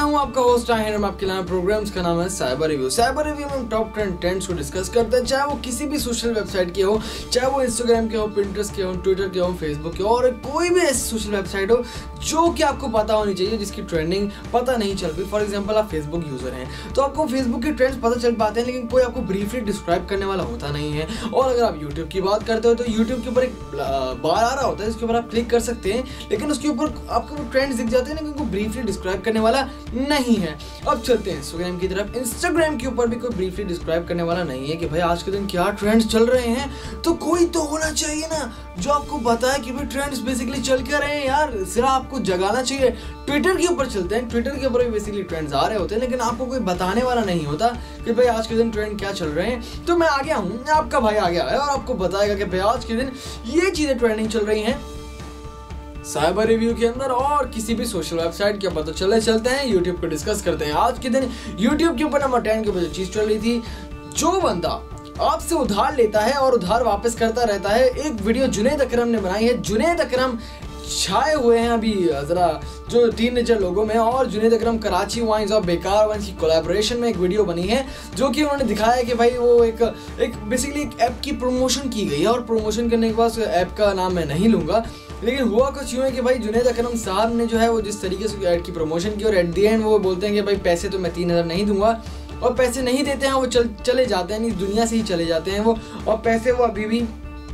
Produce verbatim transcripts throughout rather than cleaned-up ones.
हूं आपका होस्ट आहे हम आपके लिए प्रोग्राम्स का नाम है साइबर रिव्यू। साइबर रिव्यू में हम टॉप टेन ट्रेंड्स को डिस्कस करते हैं, चाहे वो किसी भी सोशल वेबसाइट के हो, चाहे वो इंस्टाग्राम के हो, पिंटरेस्ट के हो, ट्विटर के हो, फेसबुक के हो, और कोई भी ऐसी सोशल वेबसाइट हो जो कि आपको पता होनी चाहिए, जिसकी ट्रेंडिंग पता नहीं चल रही। फॉर एग्जाम्पल आप फेसबुक यूजर हैं तो आपको फेसबुक के ट्रेंड्स पता चल पाते हैं, लेकिन कोई आपको ब्रीफली डिस्क्राइब करने वाला होता नहीं है। और अगर आप यूट्यूब की बात करते हो तो यूट्यूब के ऊपर एक बार आ रहा होता है जिसके ऊपर आप क्लिक कर सकते हैं, लेकिन उसके ऊपर आपको वो ट्रेंड्स दिख जाते हैं, लेकिन उनको ब्रीफली डिस्क्राइब करने वाला नहीं है। अब चलते हैं इंस्टाग्राम की तरफ। इंस्टाग्राम के ऊपर भी कोई ब्रीफली डिस्क्राइब करने वाला नहीं है कि भाई आज के दिन क्या ट्रेंड्स चल रहे हैं। तो कोई तो होना चाहिए ना जो आपको बताए कि भाई ट्रेंड्स बेसिकली चल क्या रहे हैं यार, सिर्फ आपको जगाना चाहिए। ट्विटर के ऊपर चलते हैं, ट्विटर के ऊपर भी बेसिकली ट्रेंड्स आ रहे होते हैं, लेकिन आपको कोई बताने वाला नहीं होता कि भाई आज के दिन ट्रेंड क्या चल रहे हैं। तो मैं आ गया हूँ, आपका भाई आ गया है और आपको बताएगा कि भाई आज के दिन ये चीजें ट्रेंडिंग चल रही हैं साइबर रिव्यू के अंदर और किसी भी सोशल वेबसाइट के ऊपर। तो चले चलते हैं यूट्यूब को डिस्कस करते हैं। आज के दिन यूट्यूब के ऊपर नंबर टेन के ऊपर जो चीज चल रही थी, जो बंदा आपसे उधार लेता है और उधार वापस करता रहता है। एक वीडियो जुनैद अकरम ने बनाई है। जुनैद अकरम छाए हुए हैं अभी जरा जो टीनेजर लोगों में, और जुनैद अकरम कराची वाइन्स और बेकार वाइन्स की कोलैबोरेशन में एक वीडियो बनी है जो कि उन्होंने दिखाया कि भाई वो एक एक बेसिकली एक ऐप की प्रमोशन की गई है, और प्रमोशन करने के बाद ऐप का नाम मैं नहीं लूँगा, लेकिन हुआ कुछ यूँ है कि भाई जुनैद अकरम साहब ने जो है वो जिस तरीके से ऐड की प्रमोशन की, और एट दी एंड वो बोलते हैं कि भाई पैसे तो मैं तीन हज़ार नहीं दूंगा, और पैसे नहीं देते हैं, वो चल चले जाते हैं, इस दुनिया से ही चले जाते हैं वो, और पैसे वो अभी भी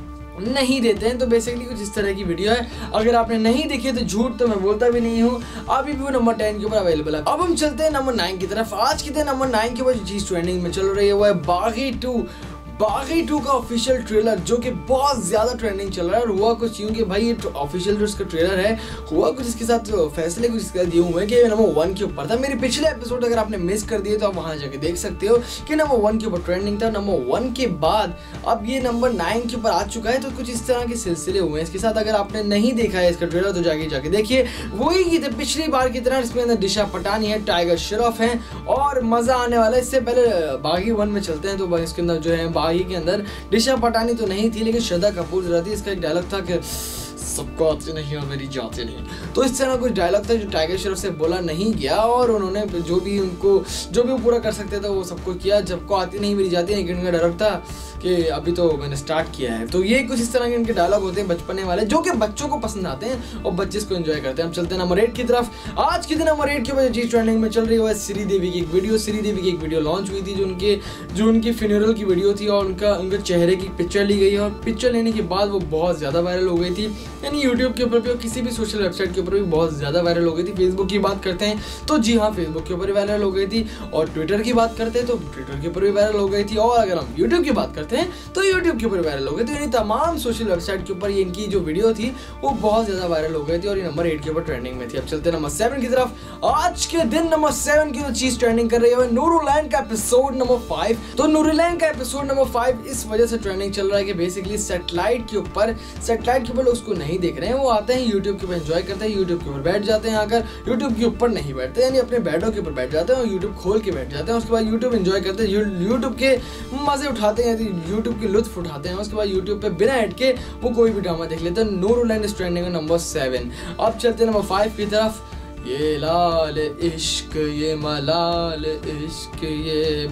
नहीं देते हैं। तो बेसिकली कुछ इस तरह की वीडियो है। अगर आपने नहीं देखी तो झूठ तो मैं बोलता भी नहीं हूँ, अभी भी वो नंबर टेन के ऊपर अवेलेबल है। अब हम चलते हैं नंबर नाइन की तरफ। आज के दिन नंबर नाइन के ऊपर जो चीज ट्रेंडिंग में चल रही है वो है बागी टू। बागी टू का ऑफिशियल ट्रेलर जो कि बहुत ज्यादा ट्रेंडिंग चल रहा है। और हुआ कुछ यूं कि भाई ये ऑफिशियल जो इसका ट्रेलर है, हुआ कुछ इसके साथ फैसले कुछ इसके साथ दिए हुए हैं कि नंबर वन के ऊपर था। मेरे पिछले एपिसोड अगर आपने मिस कर दिए तो आप वहां जाके देख सकते हो कि नंबर वन के ऊपर ट्रेंडिंग था। नंबर वन के बाद अब ये नंबर नाइन के ऊपर आ चुका है। तो कुछ इस तरह के सिलसिले हुए हैं इसके साथ। अगर आपने नहीं देखा है इसका ट्रेलर तो जाके जाके देखिए। वही गीत पिछली बार की तरह इसमें अंदर दिशा पटानी है, टाइगर श्रॉफ है, और मजा आने वाला है। इससे पहले बागी वन में चलते हैं तो इसके अंदर जो है बागी के अंदर दिशा पटानी तो नहीं थी, लेकिन श्रद्धा कपूर जरा थी। इसका एक डायलॉग था कि सबको आते नहीं और मेरी जाते नहीं। तो इस तरह कुछ डायलॉग था जो टाइगर श्रॉफ से बोला नहीं गया, और उन्होंने जो भी उनको जो भी पूरा कर सकते थे वो सबको किया। जबको आती नहीं मेरी जाती, लेकिन उनका डायलॉग था कि अभी तो मैंने स्टार्ट किया है। तो ये कुछ इस तरह के इनके डायलॉग होते हैं बचपने वाले, जो कि बच्चों को पसंद आते हैं और बच्चे इसको एंजॉय करते हैं। हम चलते हैं नंबर एट की तरफ। आज के दिन नंबर एट के ऊपर चीज ट्रेंडिंग में चल रही है श्रीदेवी की एक वीडियो। श्रीदेवी की एक वीडियो लॉन्च हुई थी जो उनके जो उनकी फ्यूनरल की वीडियो थी, और उनका उनके चेहरे की पिक्चर ली गई, और पिक्चर लेने के बाद वो बहुत ज्यादा वायरल हो गई थी। यानी यूट्यूब के ऊपर भी और किसी भी सोशल वेबसाइट के ऊपर भी बहुत ज्यादा वायरल हो गई थी। फेसबुक की बात करते हैं तो जी हाँ, फेसबुक के ऊपर भी वायरल हो गई थी, और ट्विटर की बात करते हैं तो ट्विटर के ऊपर भी वायरल हो गई थी, और अगर हम यूट्यूब की बात करते हैं तो यूट्यूब के ऊपर वायरल हो गई थी। यानी तमाम सोशल वेबसाइट के ऊपर इनकी जो वीडियो थी वो बहुत ज्यादा वायरल हो गई थी, और ये नंबर एट के ऊपर ट्रेंडिंग में थी। अब चलते हैं नंबर सेवन की तरफ। आज के दिन नंबर सेवन की जो चीज ट्रेंडिंग कर रही है नूरुलैन का एपिसोड नंबर फाइव। तो नूरुलैन का एपिसोड नंबर फाइव इस वजह से ट्रेंडिंग चल रहा है कि बेसिकली सैटेलाइट के ऊपर सैटेलाइट के ऊपर लोग उसको नहीं देख रहे हैं, वो आते हैं यूट्यूब के ऊपर एंजॉय करते हैं, यूट्यूब के ऊपर बैठ जाते हैं, आकर यूट्यूब के ऊपर नहीं बैठते, यानी अपने बेडों के ऊपर बैठ जाते हैं और यूट्यूब खोल के बैठ जाते हैं। उसके बाद यूट्यूब एंजॉय करते हैं, यूट्यूब के मजे उठाते हैं, यूट्यूब के लुत्फ उठाते हैं। उसके बाद यूट्यूब पे बिना ऐड के वो कोई भी ड्रामा देख लेते हैं। Noorulain is trending number seven. अब चलते हैं नंबर फाइव की तरफ। ये लाल इश्क ये मलाल इश्क ये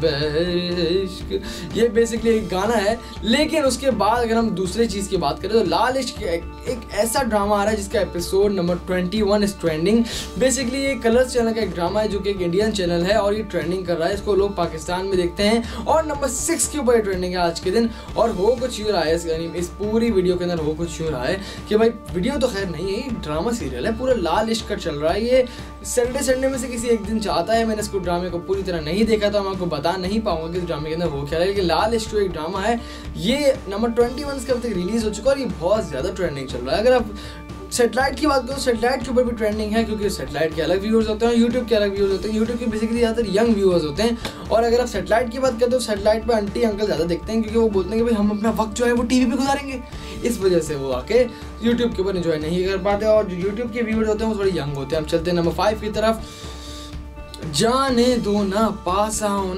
बहश्क, ये बेसिकली एक गाना है। लेकिन उसके बाद अगर हम दूसरे चीज़ की बात करें तो लाल इश्क एक, एक ऐसा ड्रामा आ रहा है जिसका episode number twenty one is trending. Basically ये कलर्स चैनल का एक ड्रामा है जो कि एक इंडियन चैनल है, और ये ट्रेंडिंग कर रहा है। इसको लोग पाकिस्तान में देखते हैं, और नंबर सिक्स के ऊपर ट्रेंडिंग है आज के दिन। और हो कुछ यूँ रहा है यानी इस पूरी वीडियो के अंदर हो कुछ यूँ रहा है कि भाई वीडियो तो खैर नहीं है, ड्रामा सीरियल है, पूरा लाल इश्क का चल रहा है। ये सैटरडे संडे में से किसी एक दिन चाहता है। मैंने इसको ड्रामे को पूरी तरह नहीं देखा तो मैं आपको बता नहीं पाऊंगा कि इस ड्रामे के अंदर हो क्या है, लेकिन लाल इश्क एक ड्रामा है, ये नंबर ट्वेंटी वन के अब तक रिलीज हो चुका है और ये बहुत ज्यादा ट्रेंडिंग चल रहा है। अगर आप सैटेलाइट की बात करो, सैटेलाइट के ऊपर भी ट्रेंडिंग है, क्योंकि सैटेलाइट के अलग व्यूअर्स होते हैं, यूट्यूब के अलग व्यूअर्स होते हैं। यूट्यूब के बेसिकली ज़्यादातर यंग व्यूअर्स होते हैं, और अगर आप सैटेलाइट की बात करते हो सैटेलाइट पे आंटी अंकल ज़्यादा देखते हैं, क्योंकि वो बोलते हैं कि भाई हम अपना वक्त जो है वो टीवी पे गुजारेंगे। इस वजह से वो आके यूट्यूब के ऊपर एंजॉय नहीं कर पाते, और जो यूट्यूब के व्यूअर्स होते हैं वो थोड़े यंग होते हैं। हम चलते हैं नंबर फाइव की तरफ। जाने दो ना पास आओ ना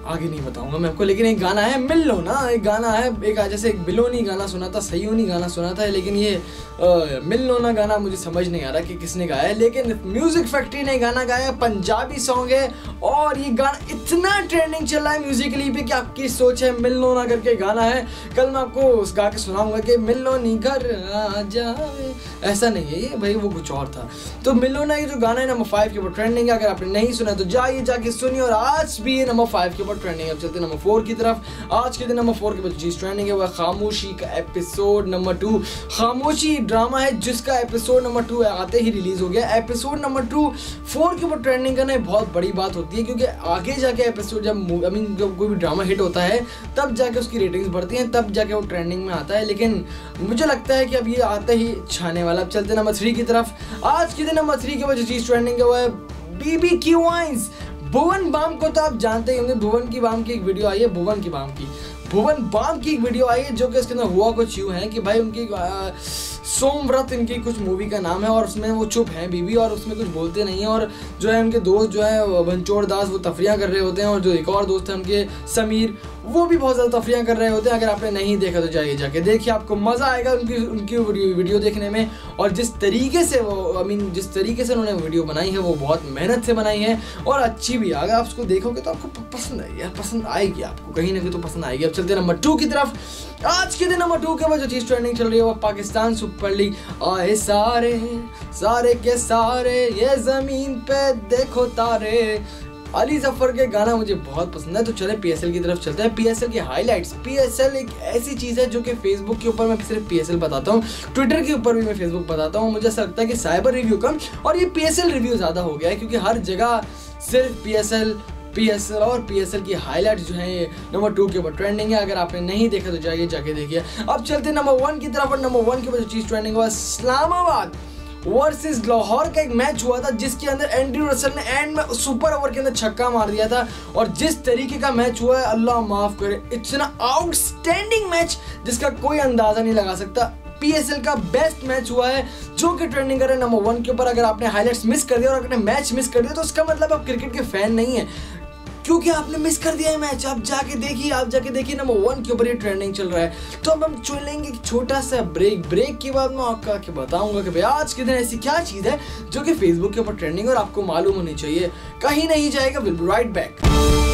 आगे नहीं बताऊंगा मैं आपको, लेकिन एक गाना है मिल लो ना, एक गाना है, एक जैसे एक बिलोनी गाना सुना था, सयोनी गाना सुना था, लेकिन ये आ, मिल लो ना गाना मुझे समझ नहीं आ रहा कि किसने गाया है, लेकिन म्यूजिक फैक्ट्री ने गाना गाया, पंजाबी सॉन्ग है और ये गाना इतना ट्रेंडिंग चल रहा है म्यूजिकली पे कि आपकी सोच है। मिल लो ना करके गाना है, कल मैं आपको उस गा के सुनाऊंगा कि मिल लो नी घर आ जाए, ऐसा नहीं है ये भाई, वो कुछ और था। तो मिल लो ना ये जो गाना है नंबर फाइव के ऊपर ट्रेंडिंग है, अगर आपने नहीं सुना तो जाइए जाके सुनिए, और आज भी ये नंबर फाइव के ऊपर ट्रेंडिंग है। अब चलते नंबर फोर की तरफ। आज के दिन नंबर फोर के ऊपर चीज ट्रेंडिंग है वह खामोशी का episode number two. Khamoshi drama है जिसका एपिसोड नंबर टू आते ही रिलीज हो गया। एपिसोड नंबर टू फोर के ऊपर ट्रेंडिंग करना बहुत बड़ी बात होती है, क्योंकि आगे जाके एपिसोड जब आई मीन जब कोई भी ड्रामा हिट होता है तब जाके उसकी रेटिंग्स बढ़ती हैं, तब जाके वो ट्रेंडिंग में आता है, लेकिन मुझे लगता है कि अब ये आते ही छाने वाला। अब चलते नंबर थ्री की तरफ। आज के दिन नंबर थ्री के ऊपर जो चीज ट्रेंडिंग है वो है बीबीक्यू वाइन्स। भुवन बाम को तो आप जानते ही होंगे, भुवन की बाम की एक वीडियो आई है, भुवन की बाम की भुवन बाम की एक वीडियो आई है, जो कि इसके अंदर हुआ कुछ यूँ है कि भाई उनकी सोमव्रत इनकी कुछ मूवी का नाम है, और उसमें वो चुप हैं बीबी और उसमें कुछ बोलते नहीं है, और जो है उनके दोस्त जो है भंचोड़ दास वो तफरियाँ कर रहे होते हैं, और जो एक और दोस्त है उनके समीर वो भी बहुत ज़्यादा तफरियाँ कर रहे होते हैं। अगर आपने नहीं देखा तो जाइए जाके देखिए, आपको मज़ा आएगा उनकी उनकी वीडियो देखने में। और जिस तरीके से वो आई मीन जिस तरीके से उन्होंने वीडियो बनाई है वो बहुत मेहनत से बनाई है और अच्छी भी। अगर आप उसको देखोगे तो आपको पसंद आएगी यार, पसंद आएगी आपको, कहीं ना कहीं तो पसंद आएगी। अब चलते नंबर टू की तरफ। आज के दिन नंबर टू के बाद जो चीज़ ट्रेंडिंग चल रही है वो पाकिस्तान सुपर लीग। आए सारे सारे के सारे ये ज़मीन पे देखो तारे, अली जफर के गाना मुझे बहुत पसंद है। तो चले पीएसएल की तरफ चलते हैं। पीएसएल की हाइलाइट्स। पीएसएल एक ऐसी चीज़ है जो कि फेसबुक के ऊपर मैं सिर्फ पीएसएल बताता हूँ, ट्विटर के ऊपर भी मैं फेसबुक बताता हूँ। मुझे ऐसा लगता है कि साइबर रिव्यू कम और ये पीएसएल रिव्यू ज़्यादा हो गया है, क्योंकि हर जगह सिर्फ पीएसएल पीएसएल और पीएसएल की हाइलाइट्स जो है नंबर टू के ऊपर ट्रेंडिंग है। अगर आपने नहीं देखा तो जाइए जाके देखिए। अब चलते नंबर वन की तरफ, और नंबर वन के ऊपर जो चीज़ ट्रेंडिंग हुआ इस्लामाबाद वर्सेस लाहौर का एक मैच हुआ था, जिसके अंदर एंड्रयू रसल ने एंड में सुपर ओवर के अंदर छक्का मार दिया था। और जिस तरीके का मैच हुआ है अल्लाह माफ करे, इट्स एन आउटस्टैंडिंग मैच जिसका कोई अंदाजा नहीं लगा सकता। पीएसएल का बेस्ट मैच हुआ है जो कि ट्रेंडिंग कर रहा है नंबर वन के ऊपर। अगर आपने हाइलाइट्स मिस कर दिया और आपने मैच मिस कर दिया तो उसका मतलब आप क्रिकेट के फैन नहीं है, क्योंकि आपने मिस कर दिया है मैच। आप जाके देखिए, आप जाके देखिए नंबर वन के ऊपर ये ट्रेंडिंग चल रहा है। तो अब हम चुन लेंगे एक छोटा सा ब्रेक। ब्रेक के बाद मैं आपको आके बताऊंगा कि भाई आज के दिन ऐसी क्या चीज़ है जो कि फेसबुक के ऊपर ट्रेंडिंग और आपको मालूम होनी चाहिए। कहीं नहीं जाएगा, विल बी राइट बैक।